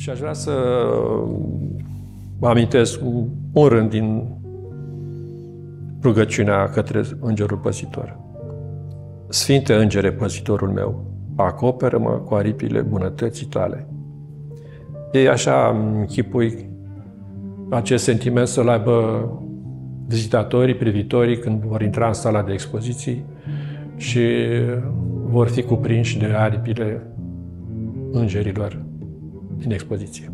Și aș vrea să vă amintesc un rând din rugăciunea către Îngerul Păzitor. Sfinte Îngere Păzitorul meu, acoperă-mă cu aripile bunătății tale. E așa, îmi închipui, acest sentiment să-l aibă vizitatorii, privitorii, când vor intra în sala de expoziții și vor fi cuprinși de aripile îngerilor din expoziție.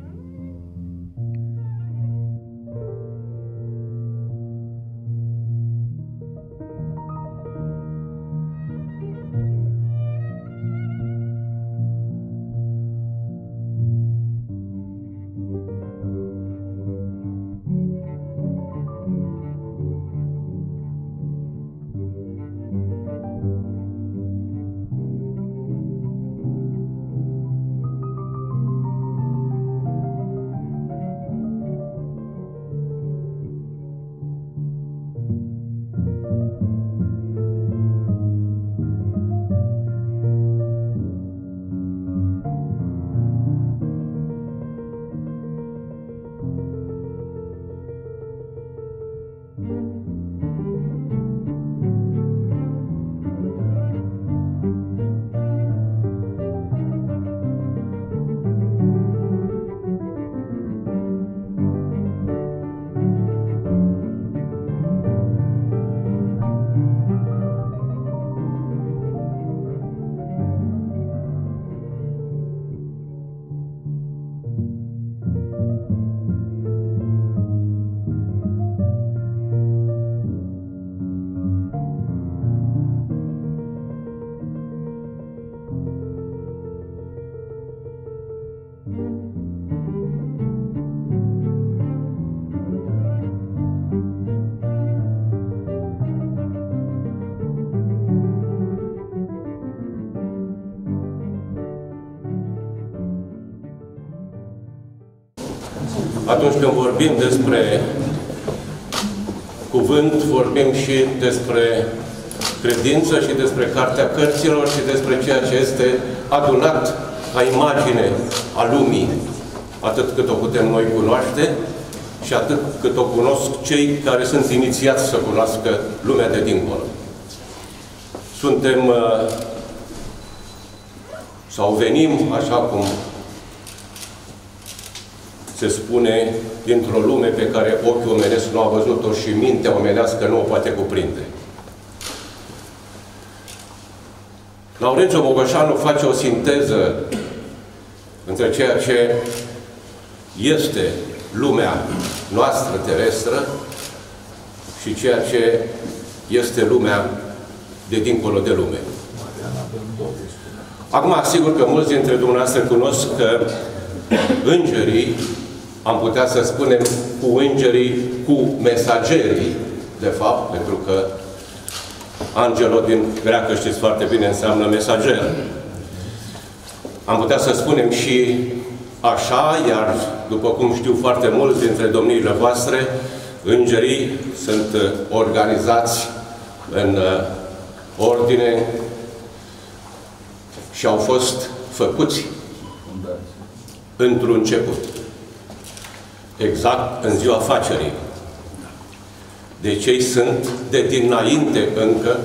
Atunci când vorbim despre cuvânt, vorbim și despre credință și despre Cartea Cărților și despre ceea ce este adunat ca imagine a lumii, atât cât o putem noi cunoaște și atât cât o cunosc cei care sunt inițiați să cunoască lumea de dincolo. Suntem sau venim, așa cum se spune, dintr-o lume pe care ochiul omenesc nu a văzut-o și mintea omenească nu o poate cuprinde. Laurențiu Bogoșanu face o sinteză între ceea ce este lumea noastră terestră și ceea ce este lumea de dincolo de lume. Acum, sigur că mulți dintre dumneavoastră cunosc că îngerii, am putea să spunem cu îngerii, cu mesagerii, de fapt, pentru că angelo din greacă, știți foarte bine, înseamnă mesager. Am putea să spunem și așa, iar după cum știu foarte mulți dintre domniile voastre, îngerii sunt organizați în ordine și au fost făcuți într-un început. Exact în ziua facerii. Deci ei sunt de dinainte încă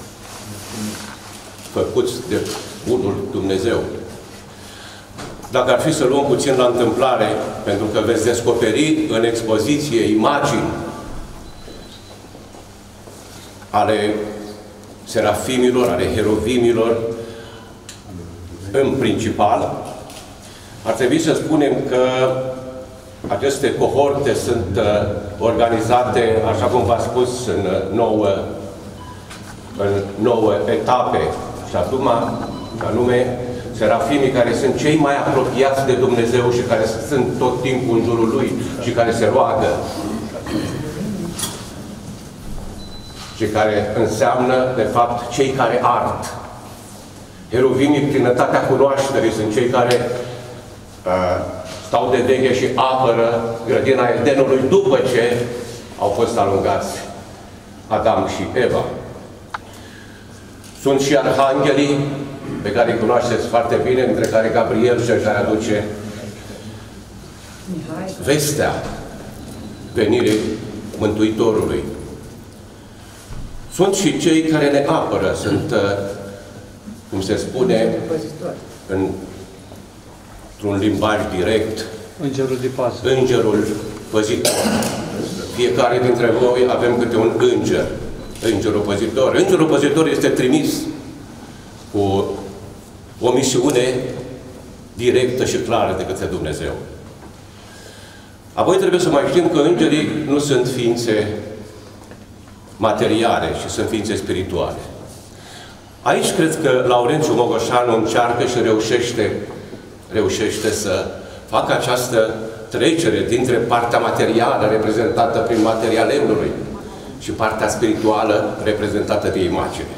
făcuți de unul Dumnezeu. Dacă ar fi să luăm puțin la întâmplare, pentru că veți descoperi în expoziție imagini ale serafimilor, ale heruvimilor, în principal, ar trebui să spunem că aceste cohorte sunt organizate, așa cum v-am spus, în nouă etape. Și anume, serafimii care sunt cei mai apropiați de Dumnezeu și care sunt tot timpul în jurul Lui și care se roagă. Și care înseamnă, de fapt, cei care ard. Heruvimii, plinătatea cunoașterii, sunt cei care stau de veche și apără grădina Edenului după ce au fost alungați Adam și Eva. Sunt și arhanghelii, pe care îi cunoașteți foarte bine, între care Gabriel și își aduce vestea venirii Mântuitorului. Sunt și cei care ne apără, sunt, cum se spune, într-un limbaj direct, Îngerul de pază. Îngerul păzitor. Fiecare dintre voi avem câte un înger. Îngerul păzitor. Îngerul păzitor este trimis cu o misiune directă și clară de către Dumnezeu. Apoi trebuie să mai știm că îngerii nu sunt ființe materiale, ci sunt ființe spirituale. Aici cred că Laurențiu Mogoșanu încearcă și reușește să facă această trecere dintre partea materială reprezentată prin materia lemnului și partea spirituală reprezentată de imagine.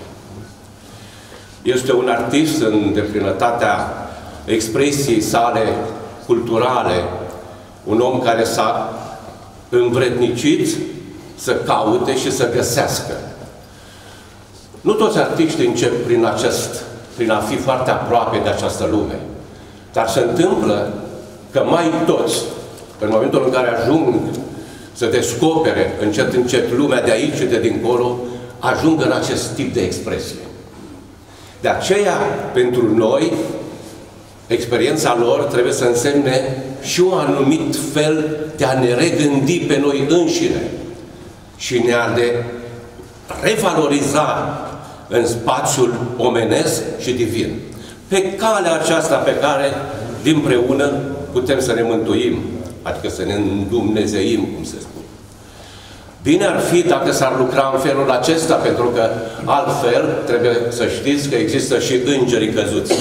Este un artist în deplinătatea expresiei sale culturale, un om care s-a învrednicit să caute și să găsească. Nu toți artiștii încep prin a fi foarte aproape de această lume, dar se întâmplă că mai toți, în momentul în care ajung să descopere încet, încet lumea de aici și de dincolo, ajung în acest tip de expresie. De aceea, pentru noi, experiența lor trebuie să însemne și un anumit fel de a ne regândi pe noi înșine și ne-a de revaloriza în spațiul omenesc și divin. Pe calea aceasta pe care, dinpreună, putem să ne mântuim, adică să ne îndumnezeim, cum se spune. Bine ar fi dacă s-ar lucra în felul acesta, pentru că altfel trebuie să știți că există și îngerii căzuți.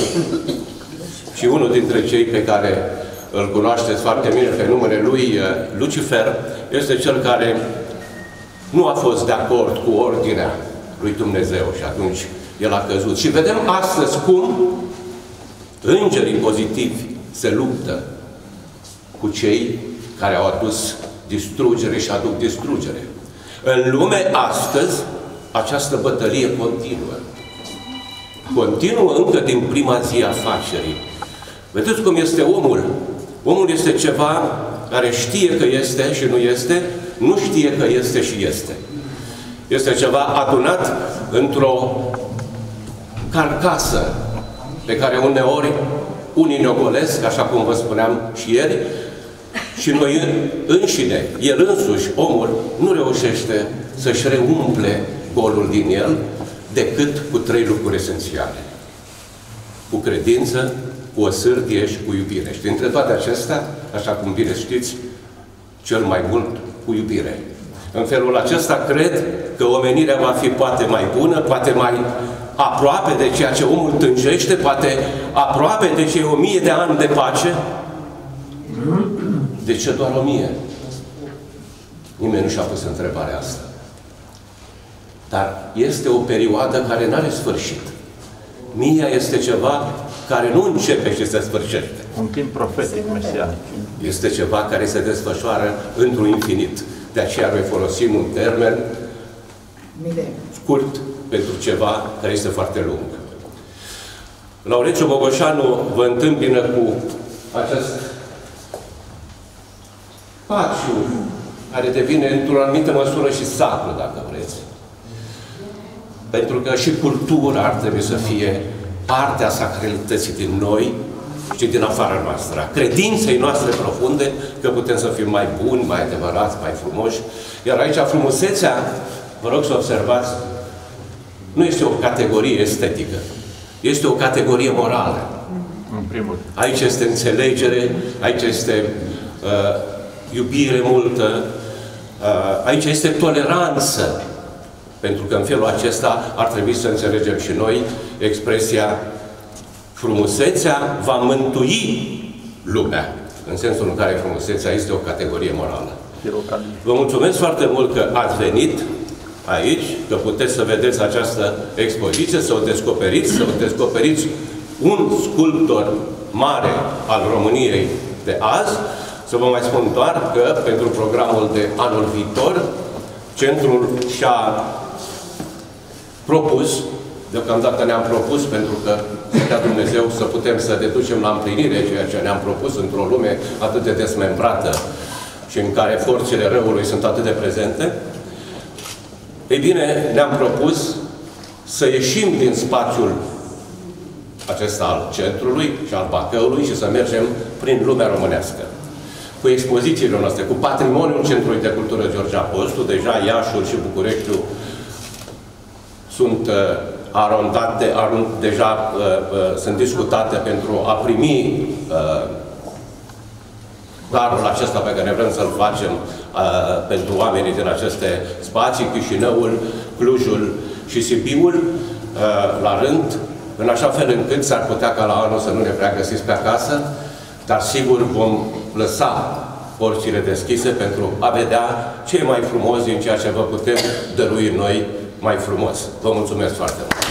Și unul dintre cei pe care îl cunoașteți foarte bine pe numele lui Lucifer este cel care nu a fost de acord cu ordinea lui Dumnezeu și atunci el a căzut. Și vedem astăzi cum îngerii pozitivi se luptă cu cei care au adus distrugere și aduc distrugere. În lume astăzi această bătălie continuă. Continuă încă din prima zi a afacerii. Vedeți cum este omul? Omul este ceva care știe că este și nu este, nu știe că este și este. Este ceva adunat într-o carcasă pe care uneori unii ne ogolesc, așa cum vă spuneam și ieri, și noi înșine, el însuși, omul, nu reușește să-și reumple golul din el decât cu 3 lucruri esențiale. Cu credință, cu o sârdie și cu iubire. Și dintre toate acestea, așa cum bine știți, cel mai mult cu iubire. În felul acesta cred că omenirea va fi poate mai bună, poate mai aproape de ceea ce omul tânjește, poate aproape de cei 1000 de ani de pace. De ce doar 1000? Nimeni nu și-a pus întrebarea asta. Dar este o perioadă care nu are sfârșit. 1000 este ceva care nu începe și se sfârșește. Un timp profetic mesianic. Este ceva care se desfășoară într-un infinit. De aceea noi folosim un termen scurt pentru ceva care este foarte lung. Laurențiu Mogoșanu vă întâmpină cu acest spațiu care devine într-o anumită măsură și sacru, dacă vreți. Pentru că și cultura ar trebui să fie parte a sacralității din noi și din afara noastră, a credinței noastre profunde că putem să fim mai buni, mai adevărați, mai frumoși. Iar aici frumusețea, vă rog să observați, nu este o categorie estetică, este o categorie morală. În primul. Aici este înțelegere, aici este iubire multă, aici este toleranță. Pentru că în felul acesta ar trebui să înțelegem și noi expresia frumusețea va mântui lumea. În sensul în care frumusețea este o categorie morală. Vă mulțumesc foarte mult că ați venit aici, că puteți să vedeți această expoziție, să o descoperiți un sculptor mare al României de azi. Să vă mai spun doar că pentru programul de anul viitor, Centrul și-a propus Deocamdată ne-am propus, pentru că să dea Dumnezeu să putem să deducem la împlinire ceea ce ne-am propus într-o lume atât de desmembrată și în care forțele răului sunt atât de prezente. Ei bine, ne-am propus să ieșim din spațiul acesta al centrului și al Bacăului și să mergem prin lumea românească. Cu expozițiile noastre, cu patrimoniul Centrului de Cultură George Apostol, deja Iașul și Bucureștiul sunt deja sunt discutate pentru a primi darul acesta pe care vrem să-l facem pentru oamenii din aceste spații, Chișinăul, Clujul și Sibiul, la rând, în așa fel încât s-ar putea ca la anul să nu ne prea găsiți pe acasă, dar sigur vom lăsa porțile deschise pentru a vedea ce e mai frumos din ceea ce vă putem dărui noi mai frumos. Vă mulțumesc foarte mult!